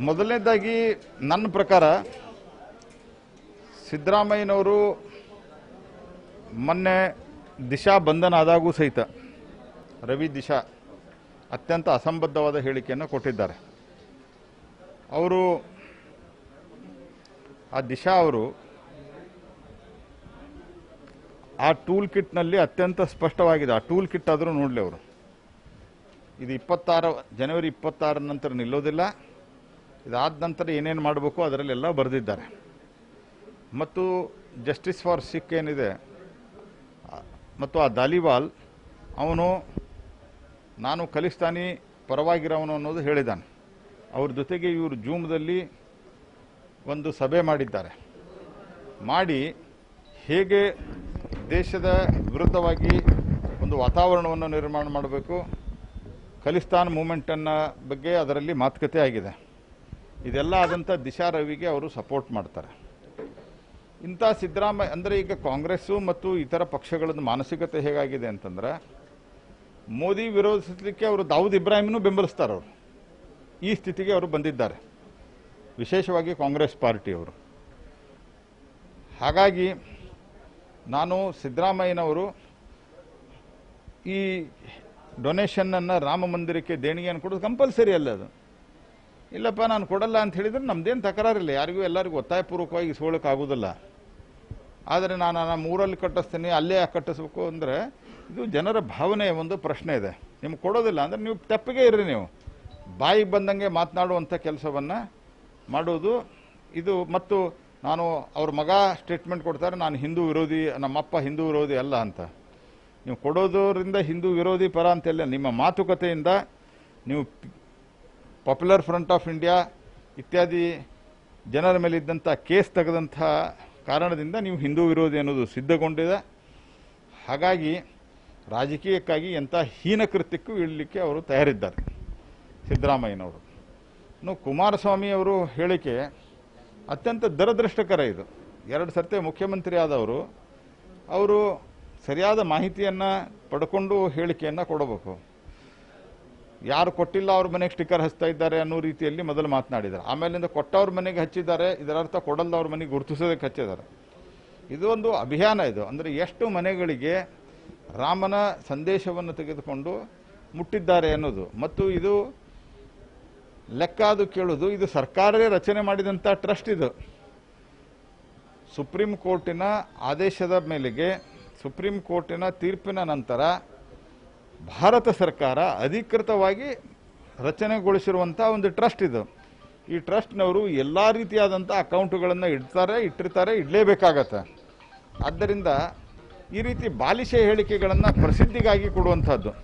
ಮೊದಲನೇದಾಗಿ ನನ್ನ ಪ್ರಕಾರ ಸಿದ್ದರಾಮಯ್ಯನವರು ಮೊನ್ನೆ ದಿಶಾ ಬಂಧನ ಆದಾಗೂ ಸಹಿತ ರವಿ ದಿಶಾ ಅತ್ಯಂತ ಅಸಂಬದ್ಧವಾದ ಹೇಳಿಕೆಯನ್ನು ಕೊಟ್ಟಿದ್ದಾರೆ. ಅವರು ಆ ದಿಶಾ ಅವರು ಆ ಟೂಲ್ ಕಿಟ್ನಲ್ಲಿ ಅತ್ಯಂತ ಸ್ಪಷ್ಟವಾಗಿದೆ. ಆ ಟೂಲ್ ಕಿಟ್ ಆದರೂ ನೋಡಲಿ ಅವರು. ಇದು ಜನವರಿ 26 ನಂತರ ನಿಲ್ಲೋದಿಲ್ಲ. ಇದಾದ ನಂತರ ಏನೇನು ಮಾಡಬೇಕು ಅದರಲ್ಲೆಲ್ಲ ಬರೆದಿದ್ದಾರೆ. ಮತ್ತು ಜಸ್ಟಿಸ್ ಫಾರ್ ಸಿಖ್ ಏನಿದೆ ಮತ್ತು ಆ ದಾಲಿವಾಲ್ ಅವನು ನಾನು ಖಲಿಸ್ತಾನಿ ಪರವಾಗಿರೋವನು ಅನ್ನೋದು ಹೇಳಿದ್ದಾನೆ. ಅವ್ರ ಜೊತೆಗೆ ಇವರು ಜೂಮ್ದಲ್ಲಿ ಒಂದು ಸಭೆ ಮಾಡಿದ್ದಾರೆ. ಮಾಡಿ ಹೇಗೆ ದೇಶದ ವಿರುದ್ಧವಾಗಿ ಒಂದು ವಾತಾವರಣವನ್ನು ನಿರ್ಮಾಣ ಮಾಡಬೇಕು, ಖಲಿಸ್ತಾನ್ ಮೂಮೆಂಟನ್ನು ಬಗ್ಗೆ ಅದರಲ್ಲಿ ಮಾತುಕತೆ ಆಗಿದೆ. ಇದೆಲ್ಲ ಆದಂಥ ದಿಶಾ ರವಿಗೆ ಅವರು ಸಪೋರ್ಟ್ ಮಾಡ್ತಾರೆ. ಇಂಥ ಸಿದ್ದರಾಮಯ್ಯ ಅಂದರೆ ಈಗ ಕಾಂಗ್ರೆಸ್ಸು ಮತ್ತು ಇತರ ಪಕ್ಷಗಳದ್ದು ಮಾನಸಿಕತೆ ಹೇಗಾಗಿದೆ ಅಂತಂದ್ರೆ ಮೋದಿ ವಿರೋಧಿಸಲಿಕ್ಕೆ ಅವರು ದಾವೂದ್ ಇಬ್ರಾಹಿಮ್ನೂ ಬೆಂಬಲಿಸ್ತಾರೆ. ಅವರು ಈ ಸ್ಥಿತಿಗೆ ಅವರು ಬಂದಿದ್ದಾರೆ, ವಿಶೇಷವಾಗಿ ಕಾಂಗ್ರೆಸ್ ಪಾರ್ಟಿಯವರು. ಹಾಗಾಗಿ ನಾನು ಸಿದ್ದರಾಮಯ್ಯನವರು ಈ ಡೊನೇಷನ್ನನ್ನು ರಾಮ ಮಂದಿರಕ್ಕೆ ದೇಣಿಗೆಯನ್ನು ಕೊಡೋದು ಕಂಪಲ್ಸರಿ ಅಲ್ಲ. ಅದು ಇಲ್ಲಪ್ಪ ನಾನು ಕೊಡಲ್ಲ ಅಂತ ಹೇಳಿದ್ರೆ ನಮ್ದೇನು ತಕರಾರಿಲ್ಲ, ಯಾರಿಗೂ ಎಲ್ಲರಿಗೂ ಒತ್ತಾಯಪೂರ್ವಕವಾಗಿ ಇಸ್ಕೊಳ್ಳೋಕ್ಕಾಗೋದಿಲ್ಲ. ಆದರೆ ನಾನು ಊರಲ್ಲಿ ಕಟ್ಟಿಸ್ತೀನಿ ಅಲ್ಲೇ ಕಟ್ಟಿಸ್ಬೇಕು ಅಂದರೆ ಇದು ಜನರ ಭಾವನೆಯ ಒಂದು ಪ್ರಶ್ನೆ ಇದೆ. ನಿಮ್ಗೆ ಕೊಡೋದಿಲ್ಲ ಅಂದರೆ ನೀವು ತೆಪ್ಪಿಗೆ ಇರ್ರಿ. ನೀವು ಬಾಯಿಗೆ ಬಂದಂಗೆ ಮಾತನಾಡುವಂಥ ಕೆಲಸವನ್ನು ಮಾಡೋದು ಇದು. ಮತ್ತು ನಾನು ಅವ್ರ ಮಗ ಸ್ಟೇಟ್ಮೆಂಟ್ ಕೊಡ್ತಾರೆ, ನಾನು ಹಿಂದೂ ವಿರೋಧಿ, ನಮ್ಮಪ್ಪ ಹಿಂದೂ ವಿರೋಧಿ ಅಲ್ಲ ಅಂತ. ನೀವು ಕೊಡೋದರಿಂದ ಹಿಂದೂ ವಿರೋಧಿ ಪರ ಅಂತೆಲ್ಲ ನಿಮ್ಮ ಮಾತುಕತೆಯಿಂದ ನೀವು ಪಾಪ್ಯುಲರ್ ಫ್ರಂಟ್ ಆಫ್ ಇಂಡಿಯಾ ಇತ್ಯಾದಿ ಜನರ ಮೇಲೆ ಇದ್ದಂಥ ಕೇಸ್ ತೆಗೆದಂಥ ಕಾರಣದಿಂದ ನೀವು ಹಿಂದೂ ವಿರೋಧಿ ಅನ್ನೋದು ಸಿದ್ಧಗೊಂಡಿದೆ. ಹಾಗಾಗಿ ರಾಜಕೀಯಕ್ಕಾಗಿ ಎಂಥ ಹೀನ ಕೃತ್ಯಕ್ಕೂ ಇಳಲಿಕ್ಕೆ ಅವರು ತಯಾರಿದ್ದಾರೆ ಸಿದ್ದರಾಮಯ್ಯನವರು. ಇನ್ನು ಕುಮಾರಸ್ವಾಮಿ ಅವರು ಹೇಳಿಕೆ ಅತ್ಯಂತ ದುರದೃಷ್ಟಕರ. ಇದು 2 ಸರ್ತಿ ಮುಖ್ಯಮಂತ್ರಿ ಆದವರು ಅವರು ಸರಿಯಾದ ಮಾಹಿತಿಯನ್ನು ಪಡ್ಕೊಂಡು ಹೇಳಿಕೆಯನ್ನು ಕೊಡಬೇಕು. ಯಾರು ಕೊಟ್ಟಿಲ್ಲ ಅವ್ರ ಮನೆಗೆ ಸ್ಟಿಕ್ಕರ್ ಹಚ್ತಾ ಇದ್ದಾರೆ ಅನ್ನೋ ರೀತಿಯಲ್ಲಿ ಮೊದಲು ಮಾತನಾಡಿದ್ದಾರೆ. ಆಮೇಲಿಂದ ಕೊಟ್ಟವ್ರ ಮನೆಗೆ ಹಚ್ಚಿದ್ದಾರೆ, ಇದರರ್ಥ ಕೊಡಲ್ದವ್ರ ಮನೆಗೆ ಗುರುತಿಸೋದಕ್ಕೆ ಹಚ್ಚಿದ್ದಾರೆ. ಇದು ಒಂದು ಅಭಿಯಾನ. ಇದು ಅಂದರೆ ಎಷ್ಟು ಮನೆಗಳಿಗೆ ರಾಮನ ಸಂದೇಶವನ್ನು ತೆಗೆದುಕೊಂಡು ಮುಟ್ಟಿದ್ದಾರೆ ಅನ್ನೋದು. ಮತ್ತು ಇದು ಲೆಕ್ಕ ಅದು ಕೇಳೋದು. ಇದು ಸರ್ಕಾರವೇ ರಚನೆ ಮಾಡಿದಂಥ ಟ್ರಸ್ಟ್. ಇದು ಸುಪ್ರೀಂ ಕೋರ್ಟಿನ ಆದೇಶದ ಮೇಲೆಗೆ, ಸುಪ್ರೀಂ ಕೋರ್ಟಿನ ತೀರ್ಪಿನ ನಂತರ ಭಾರತ ಸರ್ಕಾರ ಅಧಿಕೃತವಾಗಿ ರಚನೆಗೊಳಿಸಿರುವಂಥ ಒಂದು ಟ್ರಸ್ಟ್ ಇದು. ಈ ಟ್ರಸ್ಟ್ನವರು ಎಲ್ಲ ರೀತಿಯಾದಂಥ ಅಕೌಂಟುಗಳನ್ನು ಇಟ್ಟಿರ್ತಾರೆ, ಇಡಲೇಬೇಕಾಗತ್ತೆ. ಆದ್ದರಿಂದ ಈ ರೀತಿ ಬಾಲಿಶ ಹೇಳಿಕೆಗಳನ್ನು ಪ್ರಸಿದ್ಧಿಗಾಗಿ ಕೊಡುವಂಥದ್ದು.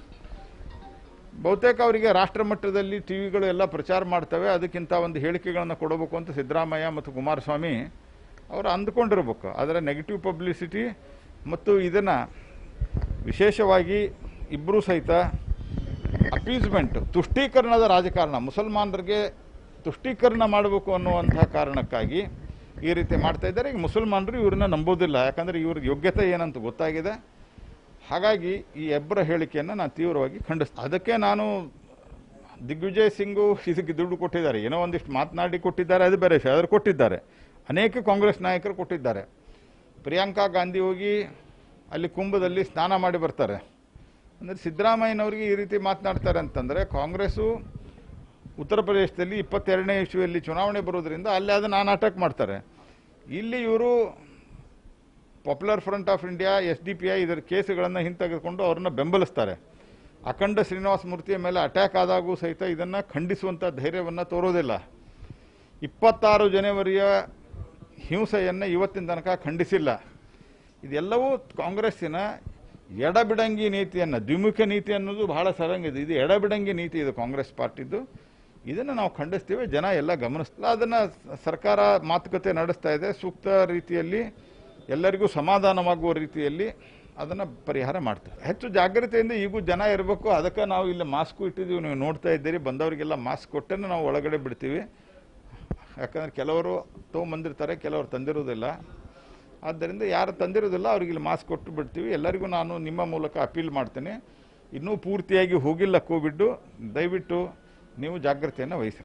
ಬಹುತೇಕ ಅವರಿಗೆ ರಾಷ್ಟ್ರ ಮಟ್ಟದಲ್ಲಿ ಟಿವಿಗಳು ಎಲ್ಲ ಪ್ರಚಾರ ಮಾಡ್ತವೆ. ಅದಕ್ಕಿಂತ ಒಂದು ಹೇಳಿಕೆಗಳನ್ನು ಕೊಡಬೇಕು ಅಂತ ಸಿದ್ದರಾಮಯ್ಯ ಮತ್ತು ಕುಮಾರಸ್ವಾಮಿ ಅವರು ಅಂದ್ಕೊಂಡಿರ್ಬೇಕು. ಆದರೆ ನೆಗೆಟಿವ್ ಪಬ್ಲಿಸಿಟಿ ಮತ್ತು ಇದನ್ನು ವಿಶೇಷವಾಗಿ ಇಬ್ಬರೂ ಸಹಿತ ಅಪೀಸ್ಮೆಂಟ್, ತುಷ್ಟೀಕರಣದ ರಾಜಕಾರಣ, ಮುಸಲ್ಮಾನರಿಗೆ ತುಷ್ಟೀಕರಣ ಮಾಡಬೇಕು ಅನ್ನುವಂಥ ಕಾರಣಕ್ಕಾಗಿ ಈ ರೀತಿ ಮಾಡ್ತಾ ಇದ್ದಾರೆ. ಈಗ ಮುಸಲ್ಮಾನರು ಇವ್ರನ್ನ ನಂಬೋದಿಲ್ಲ, ಯಾಕಂದರೆ ಇವ್ರಿಗೆ ಯೋಗ್ಯತೆ ಏನಂತ ಗೊತ್ತಾಗಿದೆ. ಹಾಗಾಗಿ ಈ ಇಬ್ಬರ ಹೇಳಿಕೆಯನ್ನು ನಾನು ತೀವ್ರವಾಗಿ ಖಂಡಿಸ್ತೀನಿ. ಅದಕ್ಕೆ ನಾನು ದಿಗ್ವಿಜಯ್ ಸಿಂಗು ಇದಕ್ಕೆ ದುಡ್ಡು ಕೊಟ್ಟಿದ್ದಾರೆ, ಏನೋ ಒಂದಿಷ್ಟು ಮಾತನಾಡಿ ಕೊಟ್ಟಿದ್ದಾರೆ, ಅದು ಬೇರೆ ವಿಷಯ. ಆದರೂ ಕೊಟ್ಟಿದ್ದಾರೆ. ಅನೇಕ ಕಾಂಗ್ರೆಸ್ ನಾಯಕರು ಕೊಟ್ಟಿದ್ದಾರೆ. ಪ್ರಿಯಾಂಕಾ ಗಾಂಧಿ ಹೋಗಿ ಅಲ್ಲಿ ಕುಂಭದಲ್ಲಿ ಸ್ನಾನ ಮಾಡಿ ಬರ್ತಾರೆ. ಅಂದರೆ ಸಿದ್ದರಾಮಯ್ಯನವರಿಗೆ ಈ ರೀತಿ ಮಾತನಾಡ್ತಾರೆ ಅಂತಂದರೆ ಕಾಂಗ್ರೆಸ್ಸು ಉತ್ತರ ಪ್ರದೇಶದಲ್ಲಿ 22ನೇ ಇಸ್ವಿಯಲ್ಲಿ ಚುನಾವಣೆ ಬರೋದ್ರಿಂದ ಅಲ್ಲಿ ಅದನ್ನು ನಾಟಕ ಮಾಡ್ತಾರೆ. ಇಲ್ಲಿ ಇವರು Popular Front of India, SDPI ಇದರ ಕೇಸುಗಳನ್ನು ಹಿಂತೆಗೆದುಕೊಂಡು ಅವ್ರನ್ನ ಬೆಂಬಲಿಸ್ತಾರೆ. ಅಖಂಡ ಶ್ರೀನಿವಾಸ ಮೂರ್ತಿಯ ಮೇಲೆ ಅಟ್ಯಾಕ್ ಆದಾಗೂ ಸಹಿತ ಇದನ್ನು ಖಂಡಿಸುವಂಥ ಧೈರ್ಯವನ್ನು ತೋರೋದಿಲ್ಲ. 26 ಜನವರಿಯ ಹಿಂಸೆಯನ್ನು ಇವತ್ತಿನ ತನಕ ಖಂಡಿಸಿಲ್ಲ. ಇದೆಲ್ಲವೂ ಕಾಂಗ್ರೆಸ್ಸಿನ ಎಡಬಿಡಂಗಿ ನೀತಿಯನ್ನು, ದ್ವಿಮುಖ ನೀತಿ ಅನ್ನೋದು ಬಹಳ ಸರಂಗಿದೆ. ಇದು ಎಡಬಿಡಂಗಿ ನೀತಿ, ಇದು ಕಾಂಗ್ರೆಸ್ ಪಾರ್ಟಿದ್ದು. ಇದನ್ನು ನಾವು ಖಂಡಿಸ್ತೀವಿ, ಜನ ಎಲ್ಲ ಗಮನಿಸ್ತಿಲ್ಲ. ಅದನ್ನು ಸರ್ಕಾರ ಮಾತುಕತೆ ನಡೆಸ್ತಾ ಇದೆ. ಸೂಕ್ತ ರೀತಿಯಲ್ಲಿ ಎಲ್ಲರಿಗೂ ಸಮಾಧಾನವಾಗುವ ರೀತಿಯಲ್ಲಿ ಅದನ್ನು ಪರಿಹಾರ ಮಾಡ್ತೀವಿ. ಹೆಚ್ಚು ಜಾಗ್ರತೆಯಿಂದ ಈಗೂ ಜನ ಇರಬೇಕು. ಅದಕ್ಕೆ ನಾವು ಇಲ್ಲಿ ಮಾಸ್ಕು ಇಟ್ಟಿದ್ದೀವಿ, ನೀವು ನೋಡ್ತಾ ಇದ್ದೀರಿ. ಬಂದವರಿಗೆಲ್ಲ ಮಾಸ್ಕ್ ಕೊಟ್ಟೇ ನಾವು ಒಳಗಡೆ ಬಿಡ್ತೀವಿ. ಯಾಕಂದರೆ ಕೆಲವರು ತೊಗೊಂಬಂದಿರ್ತಾರೆ, ಕೆಲವರು ತಂದಿರೋದಿಲ್ಲ. ಆದ್ದರಿಂದ ಯಾರು ತಂದಿರೋದಿಲ್ಲ ಅವ್ರಿಗೆ ಇಲ್ಲಿ ಮಾಸ್ಕ್ ಕೊಟ್ಟು ಬಿಡ್ತೀವಿ. ಎಲ್ಲರಿಗೂ ನಾನು ನಿಮ್ಮ ಮೂಲಕ ಅಪೀಲ್ ಮಾಡ್ತೇನೆ, ಇನ್ನೂ ಪೂರ್ತಿಯಾಗಿ ಹೋಗಿಲ್ಲ ಕೋವಿಡ್, ದಯವಿಟ್ಟು ನೀವು ಜಾಗ್ರತೆಯನ್ನು ವಹಿಸಿ.